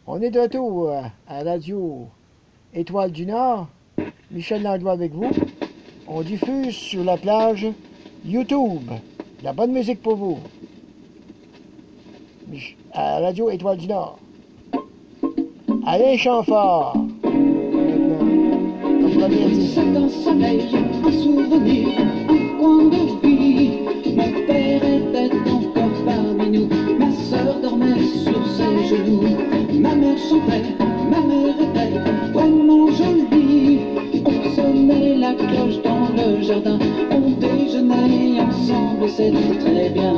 On est de retour à Radio Étoile du Nord. Michel Langlois avec vous. On diffuse sur la plage YouTube. De la bonne musique pour vous. À Radio Étoile du Nord. Alain Chamfort. Maintenant, comme premier artiste. C'est un soleil, un souvenir, un coin de vie. Mon père était encore parmi nous. Ma sœur dormait sur ses genoux. Ma mère chantait, ma mère était vraiment jolie. On sonnait la cloche dans le jardin. On déjeunait ensemble, c'était très bien.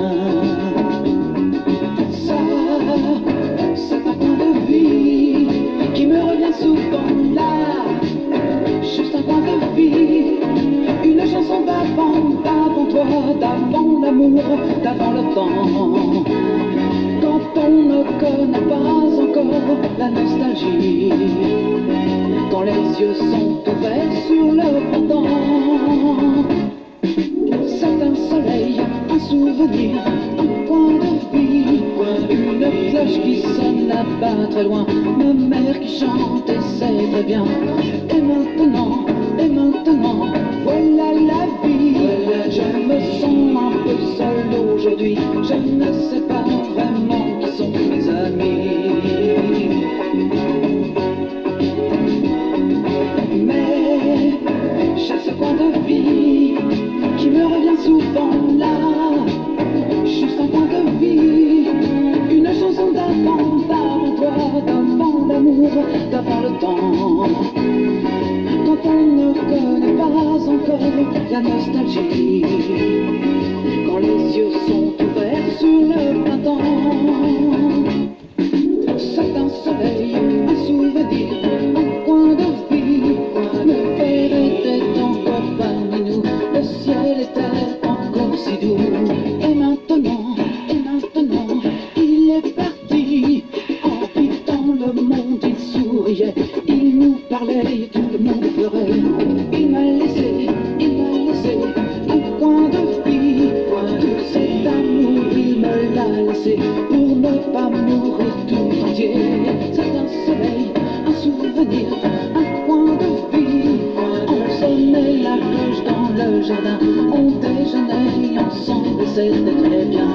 Ça, c'est un coin de vie qui me revient souvent là. Juste un coin de vie, une chanson d'avant, d'avant toi, d'avant l'amour, d'avant le temps. Quand on ne connaît pas encore la nostalgie, quand les yeux sont ouverts sur le printemps. C'est un soleil, un souvenir, un coin de vie, une cloche qui sonne là-bas très loin, ma mère qui chante et c'est très bien. Et maintenant, voilà la vie. Je me sens un peu seul aujourd'hui, je ne sais pas vraiment qui sont mes amis. Mais j'ai ce coin de vie qui me revient souvent là. Juste un coin de vie, une chanson d'avant, d'avant toi, d'avant l'amour, d'avant le temps. Quand on ne connaît pas encore la nostalgie, quand les yeux sont ouverts sur le printemps. C'est un soleil, un souvenir, un coin de vie. Mon père était encore parmi nous, le ciel était encore si doux. Et maintenant, il est parti. En quittant le monde, il souriait, il nous parlait et tout le monde pleurait. Il m'a laissé un coin de vie. Tout cet amour, il me l'a laissé pour ne pas mourir tout entier. C'est un soleil, un souvenir, un coin de vie. On sonnait la cloche dans le jardin, on déjeunait ensemble et c'était très bien.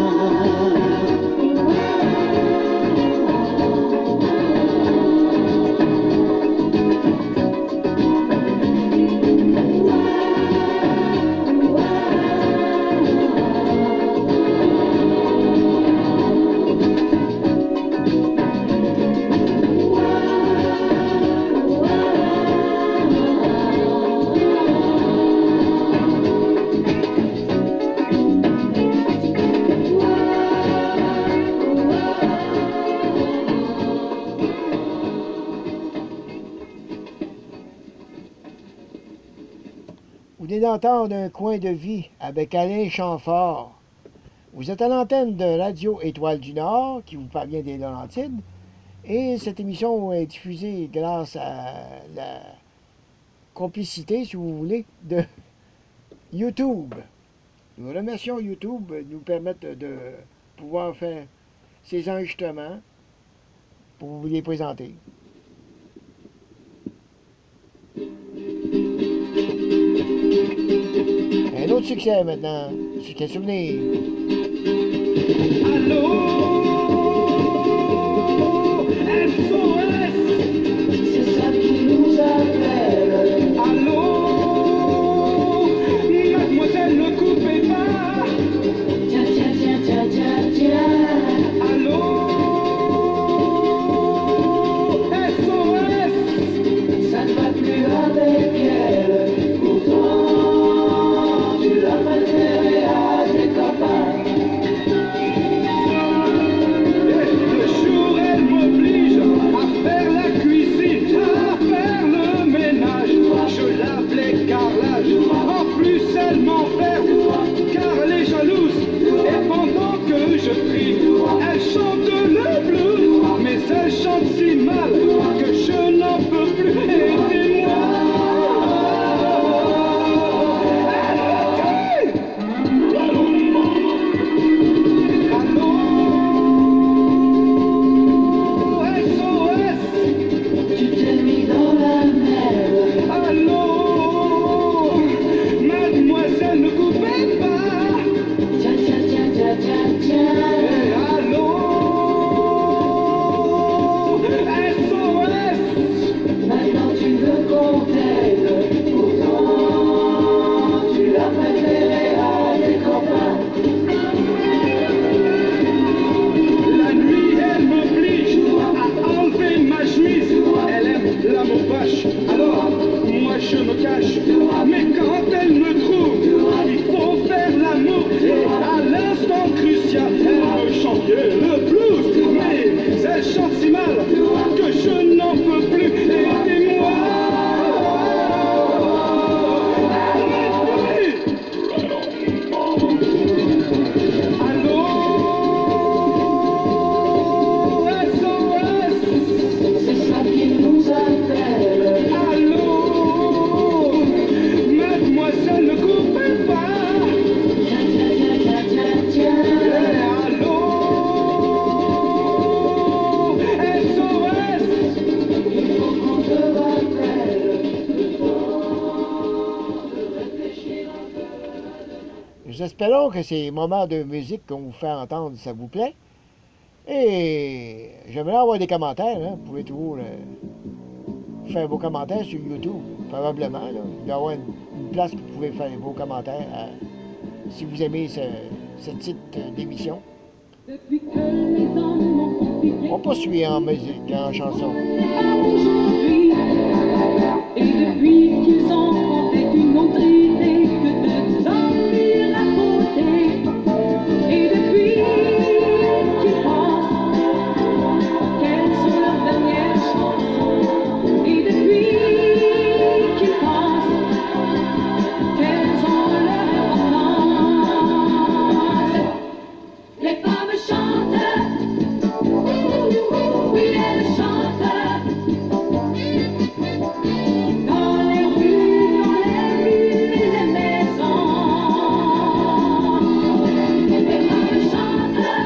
Vous venez d'entendre un coin de vie avec Alain Chamfort. Vous êtes à l'antenne de Radio Étoile du Nord, qui vous parvient des Laurentides. Et cette émission est diffusée grâce à la complicité, si vous voulez, de YouTube. Nous remercions YouTube de nous permettre de pouvoir faire ces enregistrements pour vous les présenter. Un autre succès maintenant, succès souvenir. Allô, SOS, C'est ça qui nous appelle. allô, mademoiselle, ne coupez pas. Tiens. Allô, SOS, Ça ne va plus avec elle. Pourtant, tu l'as préférée à tes copains. le jour elle m'oblige à faire la cuisine, à faire le ménage. Je l'appelais carrelage, en plus elle m'emmerde, car elle est jalouse. Et pendant que je prie, elle chante le blues, mais elle chante si mal que je n'en peux plus. Aidez-moi. Allô, SOS. chante si mal que je n'en peux plus. Aidez-moi. Allô, SOS. C'est ça qui nous appelle. Allô, mademoiselle, ne coupez pas. Allô, SOS. Il faut qu'on te rappelle le temps de réfléchir un peu. Nous espérons que ces moments de musique qu'on vous fait entendre, ça vous plaît. Et j'aimerais avoir des commentaires. Hein. Vous pouvez toujours faire vos commentaires sur YouTube. Probablement. Là. Il doit y avoir une place où vous pouvez faire vos commentaires si vous aimez ce type d'émission. Depuis que les hommes m'ont confié On poursuit en musique, en chanson. aujourd'hui, et depuis qu'ils ont fait une autre idée que de dormir à côté, et depuis qu'ils pensent quelles sont leurs dernières chansons, et depuis qu'ils pensent qu'elles ont leur importance, les femmes chantent, oui elles chantent. Dans les rues, dans les villes et les maisons, les femmes chantent,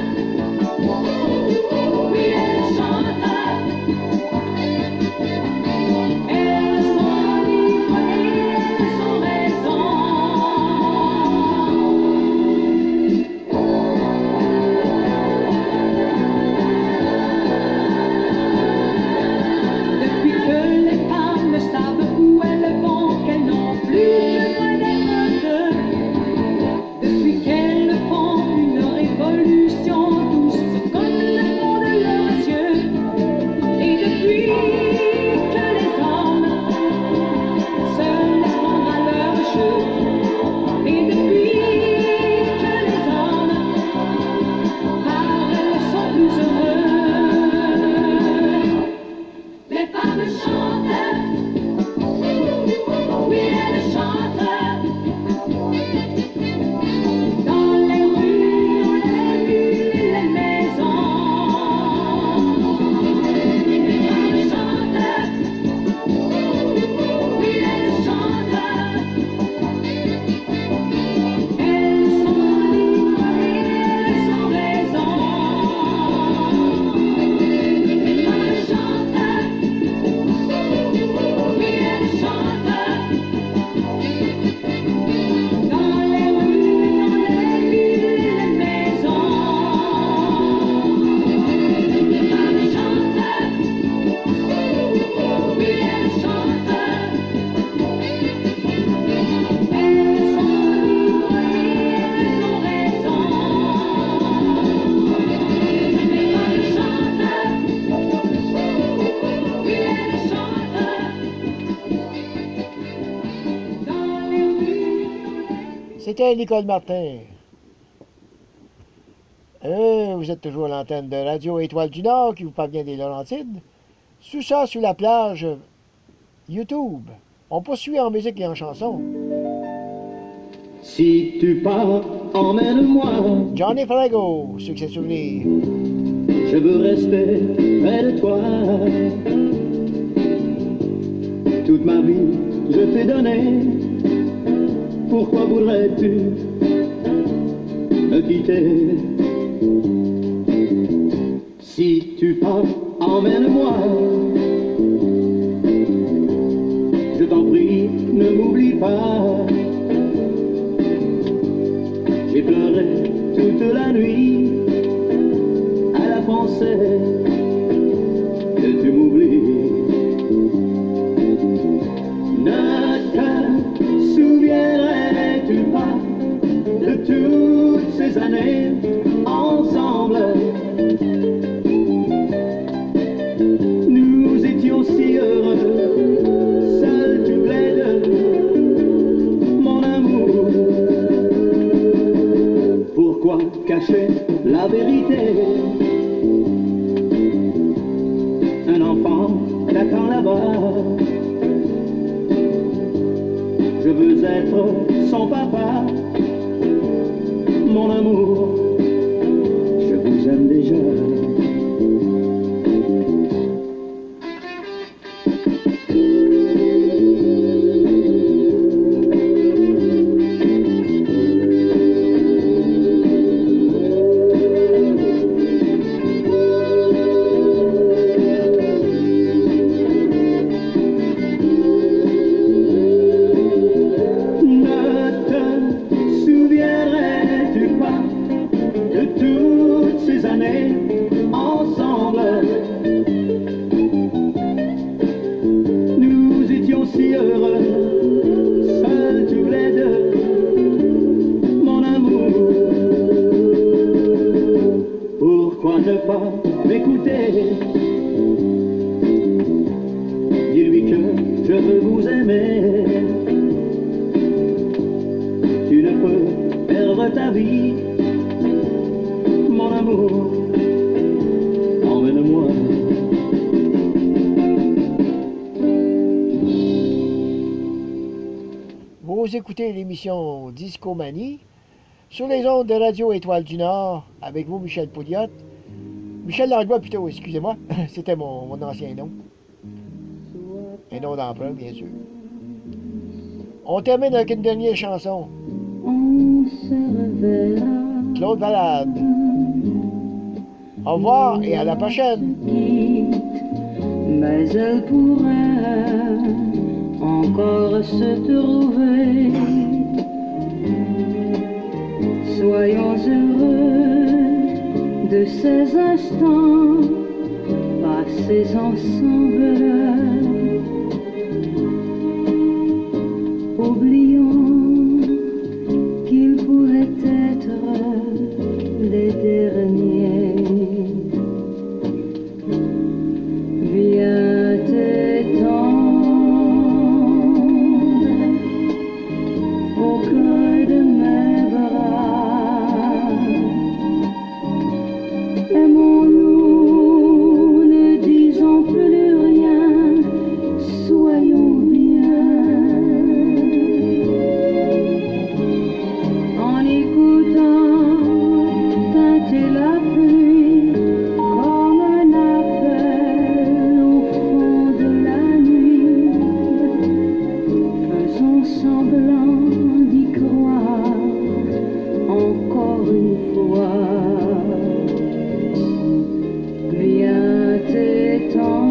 oui elles chantent. Elles sont libres et elles ont raison. Depuis que les femmes savent où elles vont, qu'elles n'ont plus besoin d'être deux. Depuis qu'elles font une révolution douce comme le fond de leurs yeux. Et depuis que les hommes se laissent prendre à leur jeu. Et depuis que les hommes par elles sont plus heureux. Les femmes chantent, oui elles chantent. Dans les rues, dans les villes et les maisons. Les femmes chantent, oui elles chantent. Elles sont libres et elles ont raison. Les femmes chantent, oui elles chantent. Dans les rues, dans les villes et les maisons. Les femmes chantent, oui elles chantent. Elles sont libres et elles ont raison. Les femmes chantent, oui elles chantent. Dans les rues, C'était Nicole Martin. Vous êtes toujours à l'antenne de Radio Étoile du Nord qui vous parvient des Laurentides. Sous ça, sur la plage YouTube. On poursuit en musique et en chanson. Si tu pars, emmène-moi, Johnny Farago, succès souvenir. je veux rester près de toi. Toute ma vie, je t'ai donné. Pourquoi voudrais-tu me quitter? Si tu pars, emmène-moi. Je t'en prie, ne m'oublie pas. J'ai pleuré toute la nuit à la pensée que tu m'oublies. Ne te souviendrais-tu pas de toutes ces années ensemble? Nous étions si heureux, seuls tous les deux, mon amour. Pourquoi cacher la vérité? être son papa. Mon amour, je vous aime déjà. Ensemble, nous étions si heureux, seuls tous les deux, mon amour. Pourquoi ne pas m'écouter? Dis-lui que je veux vous aimer. Tu ne peux perdre ta vie, mon amour. Emmène-moi. Vous écoutez l'émission Discomanie sur les ondes de Radio Étoile du Nord avec vous, Michel Pouliot. Michel Langlois, plutôt, excusez-moi. C'était mon ancien nom. Un nom d'emprunt, bien sûr. On termine avec une dernière chanson. On se reverra. Claude Valade. Au revoir et à la prochaine. Mais elle pourrait encore se trouver. Soyons heureux de ces instants passés ensemble. Oublions qu'ils pourraient être les derniers. Viens t'étendre au creux de mes bras. Aimons-nous, ne disons plus rien, soyons bien. En écoutant teinter la pluie comme un appel au fond de la nuit, faisons semblant d'y croire encore une fois. Viens t'étendre